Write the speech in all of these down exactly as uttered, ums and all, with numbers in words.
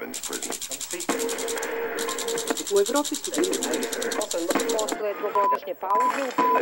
U Evropi su bili najviše. Posle dvogodišnje pauze.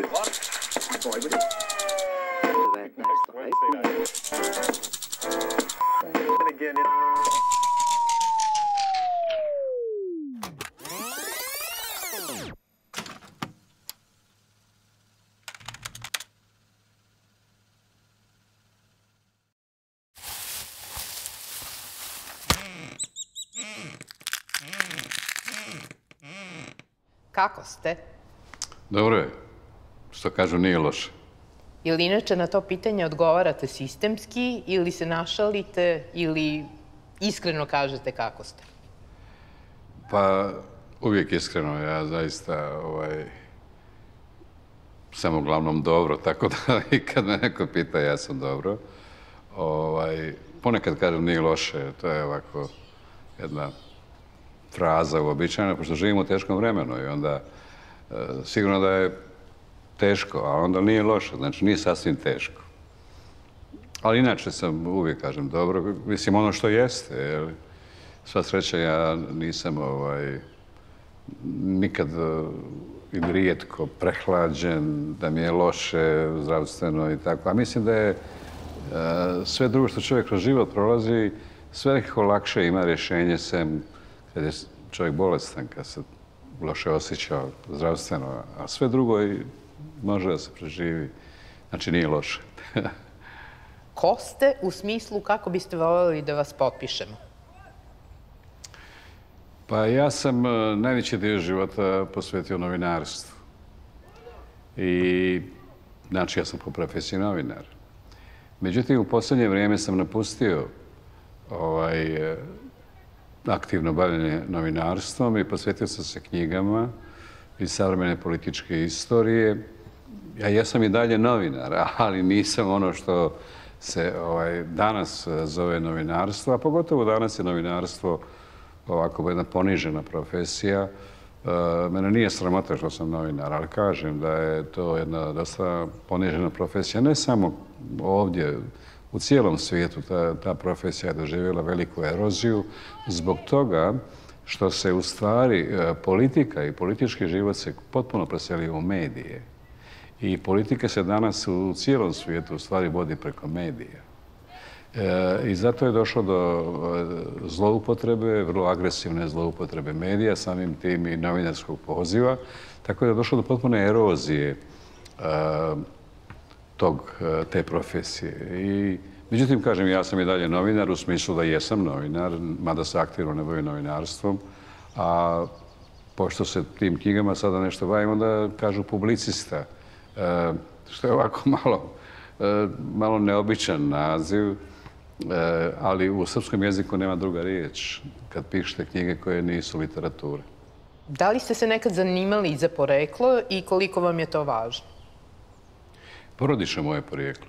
Kako ste? Dobro je. Što kažu, nije loše. Ili inače na to pitanje odgovarate sistemski, ili se našalite, ili iskreno kažete kako ste? Pa, uvijek iskreno. Ja zaista ovaj, sam uglavnom dobro, tako da i kad me neko pita, ja sam dobro. Ovaj, ponekad kažem nije loše, to je ovako jedna fraza uobičajena, pošto živimo u teškom vremenu i onda e, sigurno da je teško, a onda nije loše, znači nije sasvim teško. Ali inače sam uvijek kažem dobro, mislim ono što jeste, jer sva sreća ja nisam ovaj, nikad ili rijetko prehlađen, da mi je loše zdravstveno i tako, a mislim da je e, sve drugo što čovjek kroz život prolazi, sve nekako lakše ima rješenje sem kad je čovjek bolestan, kad se loše osjeća zdravstveno, a sve drugo i može da se preživi. Znači, nije loše. Ko ste u smislu kako biste voljeli da vas potpišemo? Pa ja sam najveći dio života posvetio novinarstvu. I, znači, ja sam po profesiji novinar. Međutim, u posljednje vrijeme sam napustio ovaj, aktivno bavljenje novinarstvom i posvetio sam se knjigama iz savremene političke istorije. Ja jesam i dalje novinar, ali nisam ono što se ovaj, danas zove novinarstvo, a pogotovo danas je novinarstvo ovako jedna ponižena profesija. E, mene nije sramota što sam novinar, ali kažem da je to jedna dosta ponižena profesija. Ne samo ovdje, u cijelom svijetu ta, ta profesija je doživjela veliku eroziju zbog toga što se u stvari politika i politički život se potpuno preselio u medije. I politika se danas u cijelom svijetu u stvari vodi preko medija. E, I zato je došlo do zloupotrebe, vrlo agresivne zloupotrebe medija, samim tim i novinarskog poziva. Tako da je došlo do potpune erozije e, tog, te profesije. I, međutim, kažem, ja sam i dalje novinar, u smislu da jesam novinar, mada se aktivno ne bavim novinarstvom, a pošto se tim knjigama sada nešto bavim, onda kažu publicista, e, što je ovako malo, e, malo neobičan naziv, e, ali u srpskom jeziku nema druga riječ kad pišete knjige koje nisu literature. Da li ste se nekad zanimali za poreklo i koliko vam je to važno? Porodično moje porijeklo.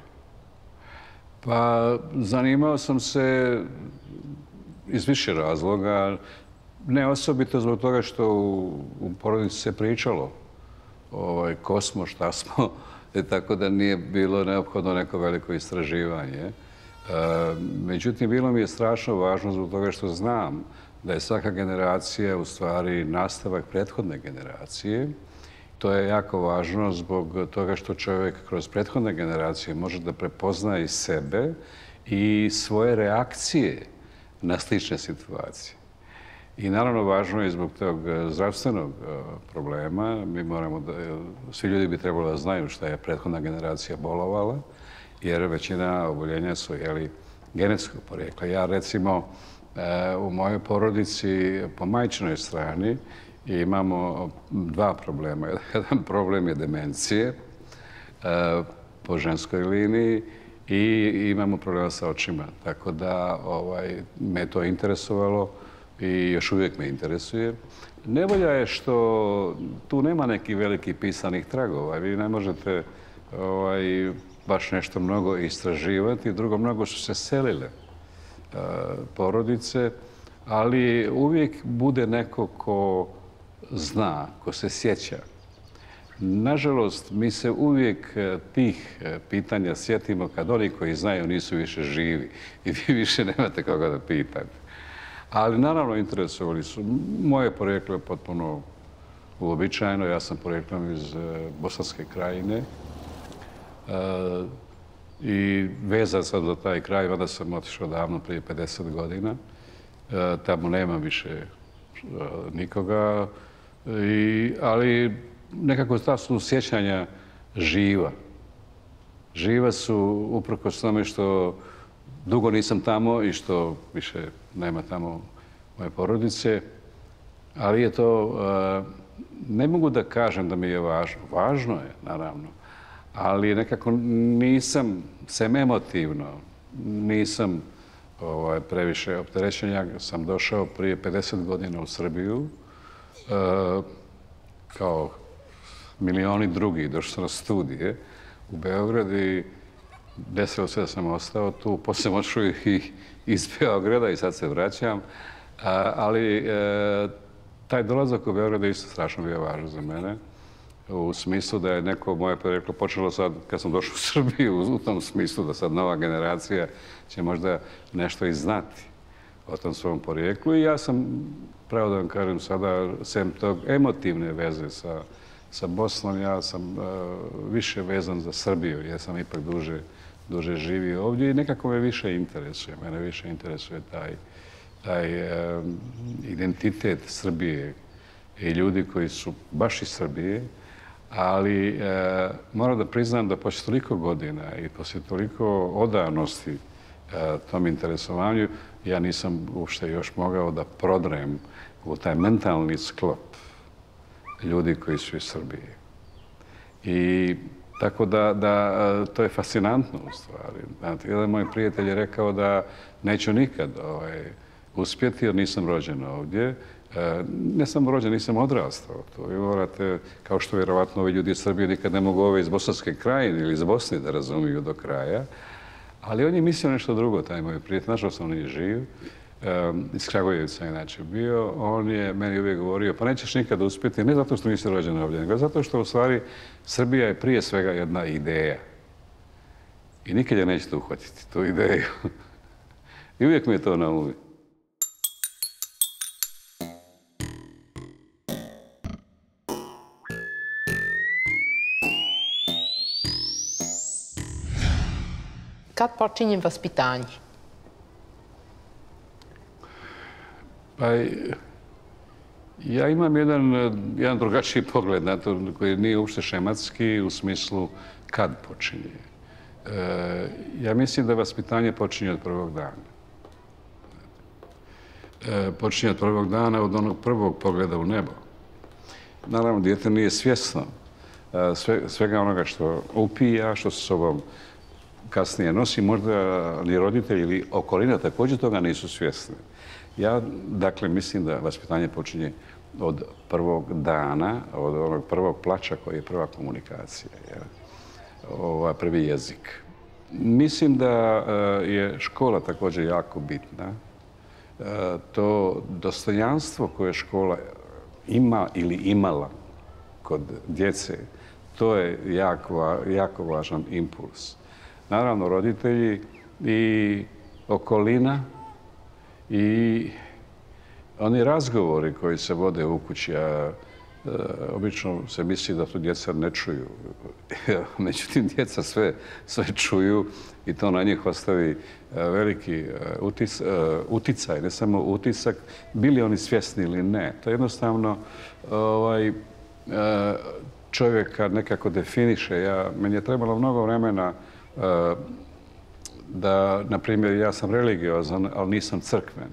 Pa zanimao sam se iz više razloga, ne osobito zbog toga što u, u porodici se pričalo ovaj, ko smo, šta smo, e, tako da nije bilo neophodno neko veliko istraživanje. E, međutim, bilo mi je strašno važno zbog toga što znam da je svaka generacija u stvari nastavak prethodne generacije. To je jako važno zbog toga što čovjek kroz prethodne generacije može da prepozna i sebe i svoje reakcije na slične situacije. I naravno važno je zbog tog zdravstvenog problema. Mi moramo da, svi ljudi bi trebalo da znaju šta je prethodna generacija bolovala, jer većina oboljenja su jeli, genetskog porijekla. Ja recimo u mojoj porodici po majčinoj strani imamo dva problema. Jedan problem je demencije po ženskoj liniji i imamo problema sa očima. Tako da ovaj, me to interesovalo i još uvijek me interesuje. Nevolja je što tu nema nekih velikih pisanih tragova. Vi ne možete ovaj, baš nešto mnogo istraživati. Drugo, mnogo su se selile uh, porodice, ali uvijek bude neko ko zna, ko se sjeća. Nažalost, mi se uvijek tih pitanja sjetimo kad oni koji znaju nisu više živi i vi više nemate koga da pitate. Ali naravno interesovali su. Moje porijeklo je potpuno uobičajeno. Ja sam porijeklom iz Bosanske krajine. I vezan sam za taj kraj, vada sam otišao davno, prije pedeset godina. Tamo nema više nikoga, ali nekako ta su sjećanja živa. Živa su uprkos tome što dugo nisam tamo i što više nema tamo moje porodice, ali je to, ne mogu da kažem da mi je važno. Važno je, naravno, ali nekako nisam, sem emotivno, nisam previše opterećen. Ja sam došao prije pedeset godina u Srbiju, kao milioni drugi, došao sam na studije u Beograd i desilo se da sam ostao tu. Poslije sam otišao i iz Beograda i sad se vraćam, ali taj dolazak u Beograd je isto strašno bio važan za mene. U smislu da je neko moje porijeklo počelo sad, kad sam došao u Srbiju, u tom smislu da sad nova generacija će možda nešto i znati o tom svom porijeklu. I ja sam, pravo da vam kažem sada, sem tog emotivne veze sa, sa Bosnom, ja sam uh, više vezan za Srbiju, jer sam ipak duže, duže živio ovdje i nekako me više interesuje. Mene više interesuje taj, taj uh, identitet Srbije i ljudi koji su baš iz Srbije. Ali e, moram da priznam da poslije toliko godina i poslije toliko odavnosti e, tom interesovanju, ja nisam uopšte još mogao da prodrem u taj mentalni sklop ljudi koji su iz Srbije. I tako da, da to je fascinantno u stvari. Znate, jedan moj prijatelj je rekao da neću nikad ovaj, uspjeti jer nisam rođen ovdje. Ne sam rođen, nisam odrastao. To vi morate, kao što vjerovatno ovi ljudi iz Srbije nikad ne mogu ove iz Bosanske krajine ili iz Bosne da razumiju do kraja. Ali on je mislio nešto drugo, taj moj prijatelj. Nažalost, on nije živ. Iz Kragujevca je inače bio. On je meni uvijek govorio, pa nećeš nikad uspjeti, ne zato što nisi rođen ovdje, nego zato što u stvari Srbija je prije svega jedna ideja. I nikad je nećete uhvatiti, tu ideju. I uvijek mi je to na umu. Kad počinje vaspitanje? Pa, ja imam jedan, jedan drugačiji pogled na to, koji nije uopšte šematski u smislu kad počinje. E, ja mislim da vaspitanje počinje od prvog dana. E, počinje od prvog dana, od onog prvog pogleda u nebo. Naravno, dijete nije svjesno sve, svega onoga što upija, što sa sobom kasnije nosi, možda ni roditelji ili okolina također toga nisu svjesni. Ja, dakle, mislim da vaspitanje počinje od prvog dana, od onog prvog plača koji je prva komunikacija, ovaj prvi jezik. Mislim da je škola također jako bitna. To dostojanstvo koje škola ima ili imala kod djece, to je jako, jako važan impuls. Naravno, roditelji i okolina i oni razgovori koji se vode u kući, a e, obično se misli da tu djeca ne čuju. Međutim, djeca sve, sve čuju i to na njih ostavi veliki utis, uticaj, ne samo utisak, bili oni svjesni ili ne. To jednostavno ovaj, čovjeka nekako definiše. Ja, meni je trebalo mnogo vremena da, na primjer, ja sam religiozan, ali nisam crkven.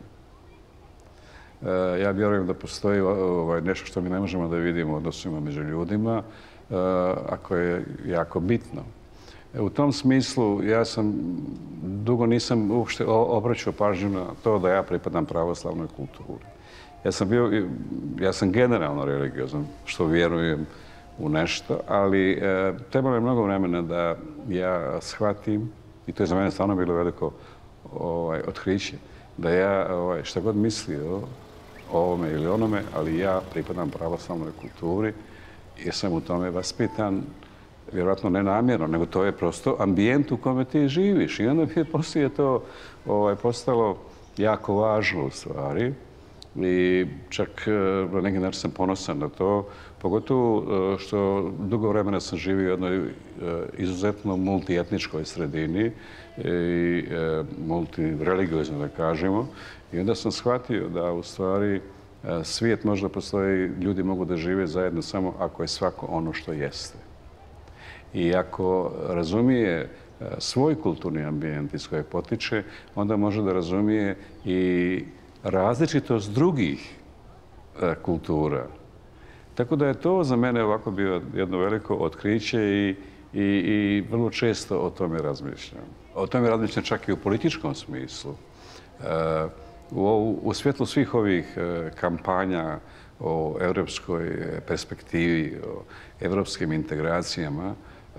Ja vjerujem da postoji ovaj, nešto što mi ne možemo da vidimo u odnosima među ljudima, a koje je jako bitno. U tom smislu ja sam dugo nisam uopšte obraćao pažnju na to da ja pripadam pravoslavnoj kulturi. Ja sam bio, ja sam generalno religiozan, što vjerujem u nešto, ali e, trebalo je mnogo vremena da ja shvatim, i to je za mene stvarno bilo veliko ovaj, otkriće, da ja ovaj, šta god mislio o ovome ili onome, ali ja pripadam pravoslavnoj kulturi jer sam u tome vaspitan, vjerojatno ne namjerno, nego to je prosto ambijent u kome ti živiš. I onda je poslije to ovaj, postalo jako važno u stvari. I čak na neki način sam ponosan na to, pogotovo što dugo vremena sam živio u jednoj izuzetno multietničkoj sredini i multireligiozno, da kažemo. I onda sam shvatio da u stvari svijet možda postoji, ljudi mogu da žive zajedno samo ako je svako ono što jeste. I ako razumije svoj kulturni ambijent iz kojeg potiče, onda može da razumije i različitost drugih kultura. Tako da je to za mene ovako bio jedno veliko otkriće i, i, i vrlo često o tome razmišljam. O tome razmišljam čak i u političkom smislu. U, u svjetlu svih ovih kampanja o evropskoj perspektivi, o evropskim integracijama,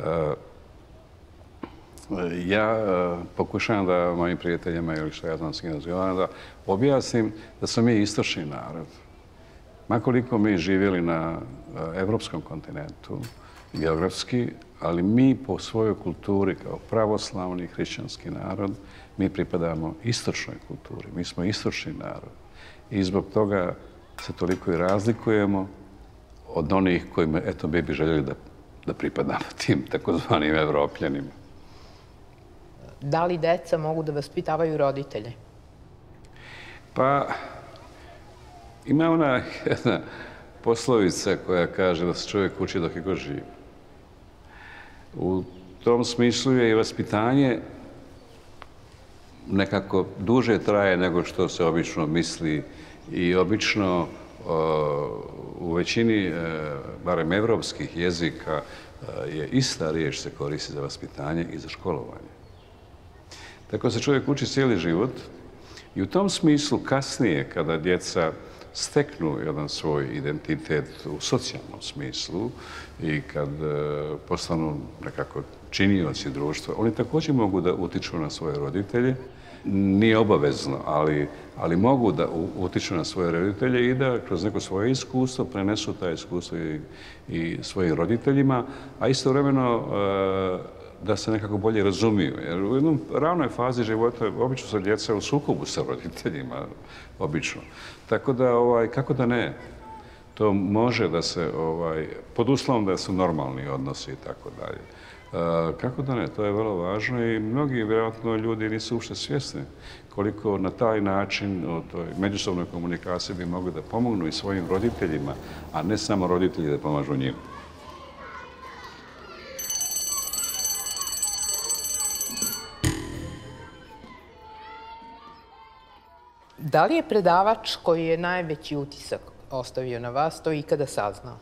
ja pokušavam da mojim prijateljima ili što ja znam s kim razgovaram, da objasnim da smo mi istočni narod. Makoliko mi živjeli na evropskom kontinentu, geografski, ali mi po svojoj kulturi kao pravoslavni hrišćanski narod, mi pripadamo istočnoj kulturi. Mi smo istočni narod. I zbog toga se toliko i razlikujemo od onih kojima, eto, mi bi željeli da, da pripadamo tim takozvanim Evropljanima. Da li deca mogu da vaspitavaju roditelje? Pa, ima ona jedna poslovica koja kaže da se čovjek uči dok je god živ. U tom smislu je i vaspitanje nekako duže traje nego što se obično misli i obično u većini, barem evropskih jezika, je ista riječ se koristi za vaspitanje i za školovanje. Tako se čovjek uči cijeli život i u tom smislu kasnije, kada djeca steknu jedan svoj identitet u socijalnom smislu i kad postanu nekako činioci društva, oni također mogu da utiču na svoje roditelje. Nije obavezno, ali, ali mogu da utiču na svoje roditelje i da kroz neko svoje iskustvo prenesu taj iskustvo i, i svojim roditeljima, a istovremeno da se nekako bolje razumiju. Jer u jednom ranoj fazi života obično su djeca u sukobu sa roditeljima, obično. Tako da, ovaj, kako da ne? To može da se, ovaj, pod uslovom da su normalni odnosi i tako dalje. Kako da ne? To je vrlo važno i mnogi, vjerojatno, ljudi nisu uopšte svjesni koliko na taj način o toj međusobnoj komunikaciji bi mogli da pomognu i svojim roditeljima, a ne samo roditelji da pomažu njima. Da li je predavač koji je najveći utisak ostavio na vas to ikada saznao?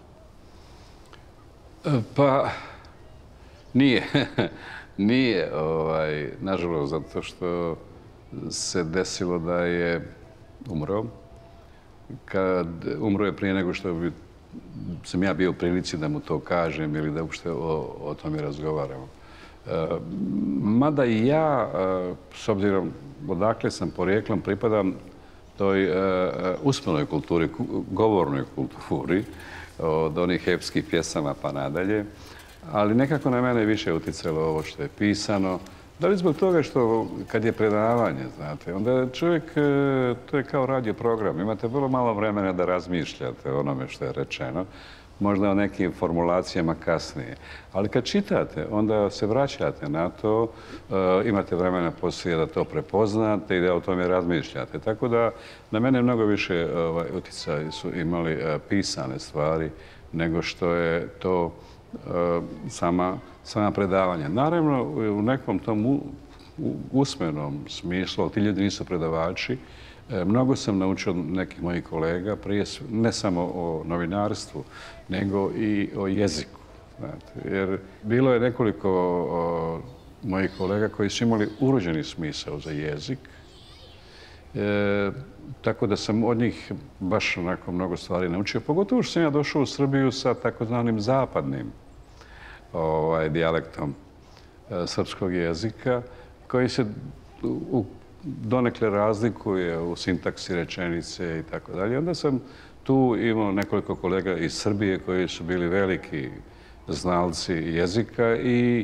Pa, nije. Nije, ovaj, nažalost, zato što se desilo da je umro. Kad umro je prije nego što bi, sam ja bio u prilici da mu to kažem ili da uopšte o, o tome razgovaramo. E, mada i ja, e, s obzirom odakle sam porijeklom, pripadam toj e, usmenoj kulturi, govornoj kulturi, od onih epskih pjesama pa nadalje, ali nekako na mene više uticalo ovo što je pisano. Da li zbog toga što kad je predavanje, znate, onda čovjek, to je kao radio program, imate vrlo malo vremena da razmišljate o onome što je rečeno, možda o nekim formulacijama kasnije. Ali kad čitate, onda se vraćate na to, imate vremena poslije da to prepoznate i da o tome razmišljate. Tako da na mene mnogo više utjecaj su imali pisane stvari nego što je to sama, sama predavanja. Naravno, u nekom tom u, u, usmenom smislu, ti ljudi nisu predavači, mnogo sam naučio od nekih mojih kolega, prije ne samo o novinarstvu, nego i o jeziku. Znate, jer bilo je nekoliko o, mojih kolega koji su imali urođeni smisao za jezik, e, tako da sam od njih baš onako mnogo stvari naučio. Pogotovo što sam ja došao u Srbiju sa takozvanim zapadnim ovaj, dijalektom e, srpskog jezika, koji se u, donekle razlikuje u sintaksi rečenice i tako dalje. Onda sam tu imao nekoliko kolega iz Srbije koji su bili veliki znalci jezika i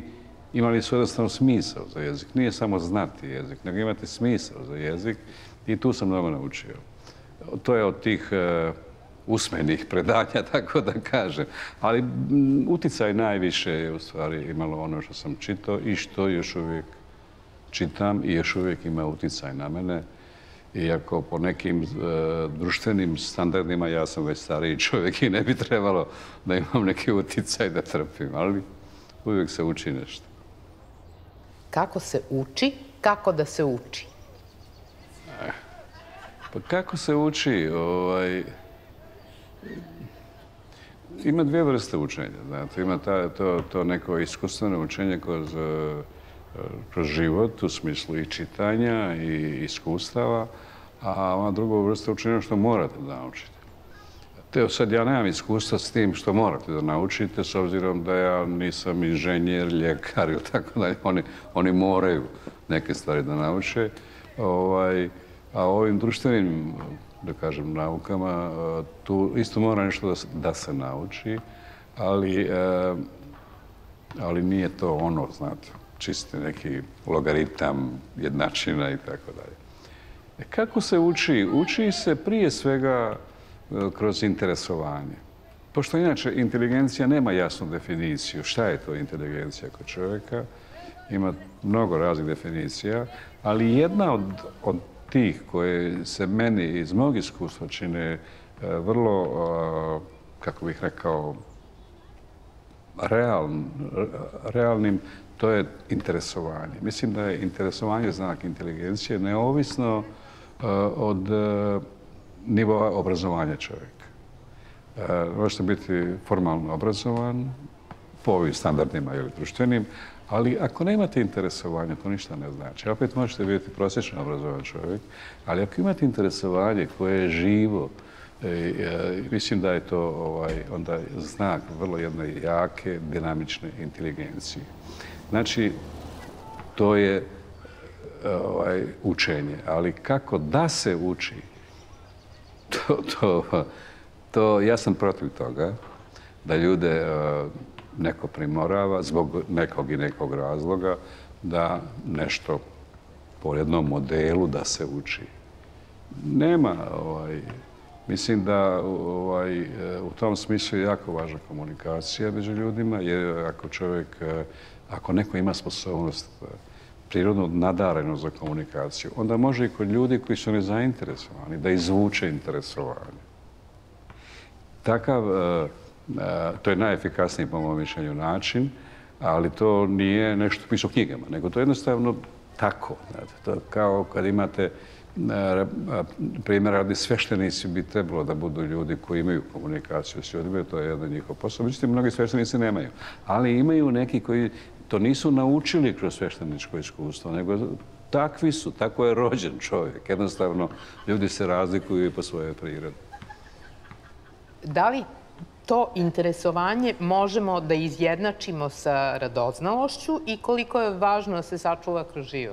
imali su jednostavno smisao za jezik. Nije samo znati jezik, nego imati smisao za jezik i tu sam mnogo naučio. To je od tih uh, usmenih predanja, tako da kažem. Ali m, uticaj najviše je u stvari imalo ono što sam čitao i što još uvijek čitam i još uvijek ima uticaj na mene. Iako po nekim e, društvenim standardima ja sam već stariji čovjek i ne bi trebalo da imam neki uticaj da trpim, ali uvijek se uči nešto. Kako se uči, kako da se uči? Pa kako se uči? Ovaj, ima dvije vrste učenja. Znate. Ima ta, to, to neko iskustveno učenje kroz, kroz život, u smislu i čitanja i iskustava, a ona druga vrsta učenja što morate da naučite. Te, sad ja nemam iskustva s tim što morate da naučite, s obzirom da ja nisam inženjer, ljekar ili tako dalje. Oni, oni moraju neke stvari da nauče. Ovaj, a ovim društvenim, da kažem, naukama, tu isto mora nešto da se, da se nauči, ali, e, ali nije to ono, znate, čisti neki logaritam, jednačina i tako dalje. E, kako se uči? Uči se prije svega kroz interesovanje. Pošto inače inteligencija nema jasnu definiciju. Šta je to inteligencija kod čovjeka? Ima mnogo raznih definicija, ali jedna od, od tih koje se meni iz mog iskustva čine vrlo, kako bih rekao, realn, realnim, to je interesovanje. Mislim da je interesovanje znak inteligencije neovisno od nivoa obrazovanja čovjeka. Možete biti formalno obrazovan, po ovim standardima ili društvenim, ali ako nemate interesovanja, to ništa ne znači. Opet možete biti prosječno obrazovan čovjek, ali ako imate interesovanje koje je živo, mislim da je to ovaj, onda znak vrlo jedne jake, dinamične inteligencije. Znači, to je ovaj, učenje. Ali kako da se uči, to, to, to, ja sam protiv toga da ljude neko primorava zbog nekog i nekog razloga da nešto po jednom modelu da se uči. Nema, ovaj, mislim da ovaj, u tom smislu je jako važna komunikacija među ljudima, jer ako čovjek, ako neko ima sposobnost prirodno nadareno za komunikaciju, onda može i kod ljudi koji su nezainteresovani da izvuče interesovanje. Takav, to je najefikasniji po mojom mišljenju način, ali to nije nešto piše u knjigama, nego to je jednostavno tako. To je kao kad imate primjer radi, sveštenici bi trebalo da budu ljudi koji imaju komunikaciju s ljudima, to je jedan njihov posao. Međutim, mnogi sveštenici nemaju. Ali imaju neki koji to nisu naučili kroz svešteničko iskustvo, nego takvi su, tako je rođen čovjek. Jednostavno, ljudi se razlikuju i po svojoj prirodi. Da li to interesovanje možemo da izjednačimo sa radoznalošću i koliko je važno da se sačuva kroz život?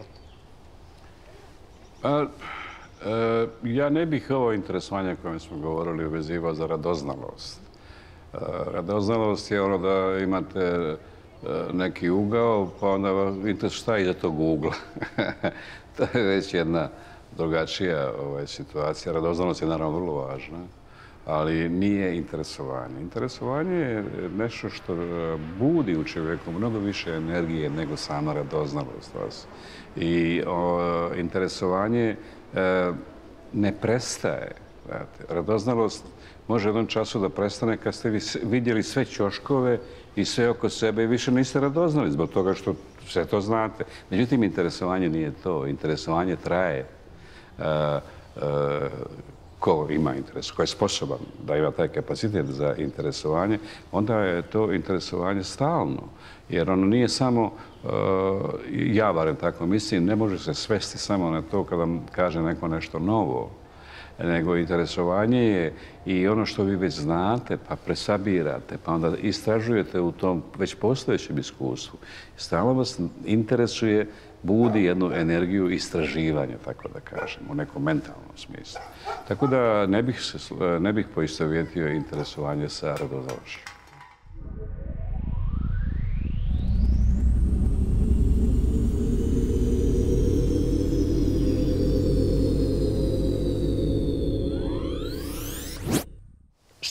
A, e, ja ne bih ovo interesovanje o kojem smo govorili uvezivao za radoznalost. E, radoznalost je ono da imate e, neki ugao, pa onda vidite šta je iza tog ugla. To je već jedna drugačija ovaj, situacija. Radoznalost je naravno vrlo važna, ali nije interesovanje. Interesovanje je nešto što budi u čovjeku mnogo više energije nego sama radoznalost vas. I o, interesovanje e, ne prestaje. Znate. Radoznalost može u jednom času da prestane kad ste vi vidjeli sve ćoškove i sve oko sebe i više niste radoznali zbog toga što sve to znate. Međutim, interesovanje nije to. Interesovanje traje. E, e, ko ima interes, ko je sposoban da ima taj kapacitet za interesovanje, onda je to interesovanje stalno. Jer ono nije samo, ja barem tako mislim, ne može se svesti samo na to kada vam kaže neko nešto novo, nego interesovanje je i ono što vi već znate, pa presabirate, pa onda istražujete u tom već postojećem iskustvu. Stalno vas interesuje, budi jednu energiju istraživanja, tako da kažem, u nekom mentalnom smislu. Tako da ne bih, se, ne bih poistovjetio interesovanje sa radoznalošću.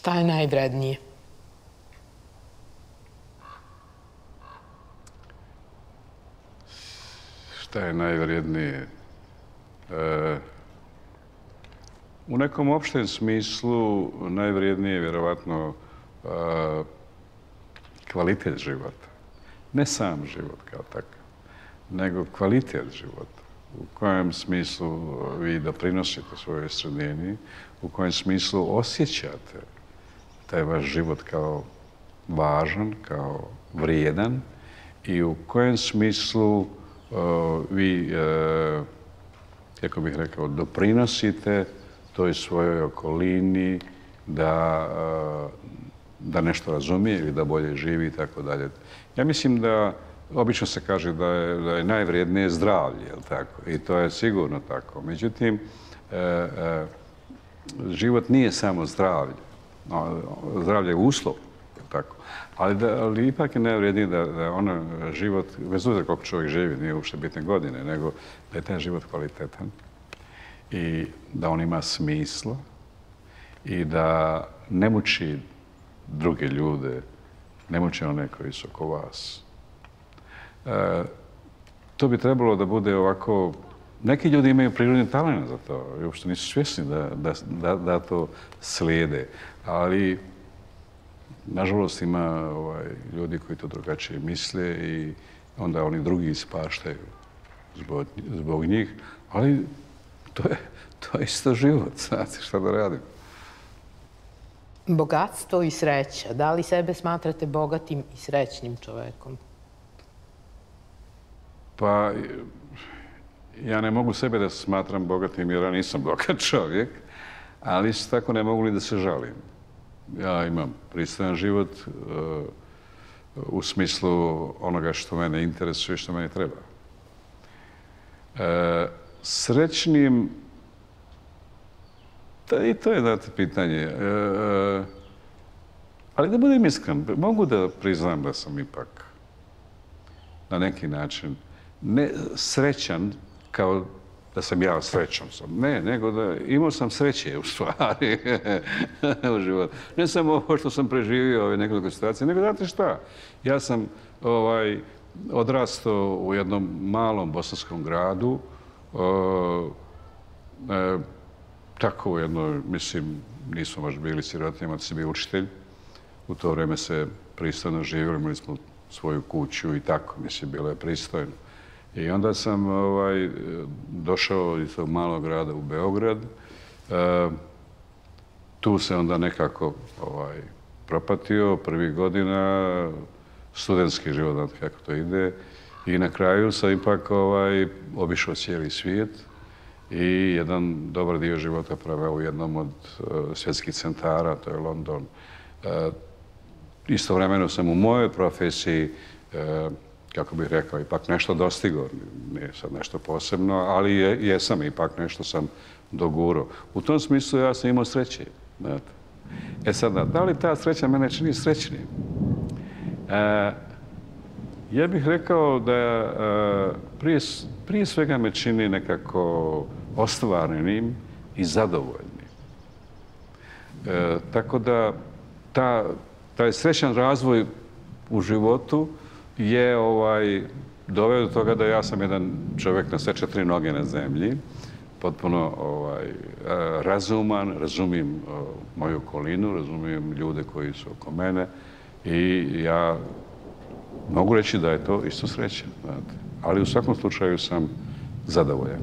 Šta je najvrednije? Šta je najvrednije? E, u nekom opštem smislu najvrednije je vjerovatno e, kvalitet života. Ne sam život kao takav, nego kvalitet života. U kojem smislu vi doprinosite svojoj sredini, u kojem smislu osjećate taj vaš život kao važan, kao vrijedan i u kojem smislu uh, vi, uh, kako bih rekao, doprinosite toj svojoj okolini da, uh, da nešto razumije ili da bolje živi i tako dalje. Ja mislim da obično se kaže da je, da je najvrijednije zdravlje, jel tako? I to je sigurno tako. Međutim, e, e, život nije samo zdravlje. No, zdravlje je uslov, jel tako? Ali, da, ali ipak je najvrijednije da, da ono život, bez obzira koliko čovjek živi, nije uopšte bitne godine, nego da je taj život kvalitetan i da on ima smisla i da ne muči druge ljude, ne muči one koji su oko vas. E, to bi trebalo da bude ovako... Neki ljudi imaju prirodni talent za to i uopšte nisu svjesni da, da, da, da to slijede. Ali, nažalost, ima ovaj, ljudi koji to drugačije misle i onda oni drugi ispaštaju zbog, zbog njih. Ali to je, to je isto život, znate šta da radim. Bogatstvo i sreća. Da li sebe smatrate bogatim i srećnim čovekom? Pa, ja ne mogu sebe da smatram bogatim jer ja nisam bogat čovjek, ali isto tako ne mogu ni da se žalim. Ja imam pristojan život uh, u smislu onoga što mene interesuje i što mene treba. Uh, srećnim, da, i to je dati pitanje, uh, ali da budem iskren, mogu da priznam da sam ipak na neki način ne srećan kao da sam ja srećan sam. Ne, nego da imao sam sreće u stvari u životu. Ne samo ovo što sam preživio ove nekoliko situacije, nego znate šta? Ja sam ovaj, odrastao u jednom malom bosanskom gradu, o, e, tako u jednoj, mislim, nismo baš bili sirotinji, imali sam bio učitelj. U to vrijeme se pristojno živjeli, imali smo svoju kuću i tako, mislim, bilo je pristojno. I onda sam ovaj, došao iz tog malog grada u Beograd. E, tu se onda nekako ovaj, propatio prvih godina, studentski život, znate kako to ide. I na kraju sam ipak ovaj, obišao cijeli svijet i jedan dobar dio života proveo u jednom od uh, svjetskih centara, to je London. E, istovremeno sam u mojoj profesiji uh, kako bih rekao, ipak nešto dostigao, nije sad nešto posebno, ali je, jesam, ipak nešto sam dogurao. U tom smislu ja sam imao sreće. Znate. E sada, da li ta sreća mene čini srećnim? E, ja bih rekao da e, prije, prije svega me čini nekako ostvarenim i zadovoljnim. E, tako da ta, taj srećan razvoj u životu je ovaj, doveo do toga da ja sam jedan čovjek na sve četiri noge na zemlji, potpuno ovaj, razuman, razumijem moju okolinu, razumijem ljude koji su oko mene i ja mogu reći da je to isto sreća. Znate. Ali u svakom slučaju sam zadovoljan.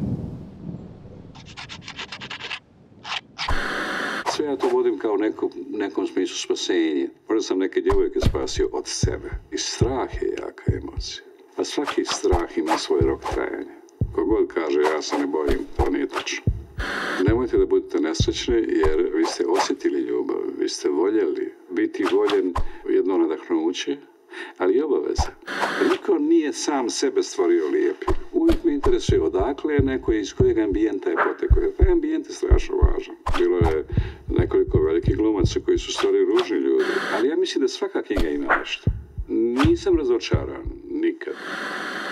Sve ja to vodim kao neko, nekom smislu spasenje. Možda sam neke djevojke spasio od sebe. I strah je jaka emocija. A svaki strah ima svoj rok trajanja. Kogod kaže ja se ne bojim, to nije točno. Nemojte da budete nesrećni jer vi ste osjetili ljubav, vi ste voljeli. Biti voljen jedno nadahnuće, ali i obaveza. Niko nije sam sebe stvorio lijepim. Uvijek me interesuje odakle je neko iz kojeg ambijenta je potekao. Taj ambijent je strašno važan. Bilo je nekoliko velikih glumaca koji su stvari ružni ljudi. Ali ja mislim da svaka knjiga ima nešto. Nisam razočaran nikad.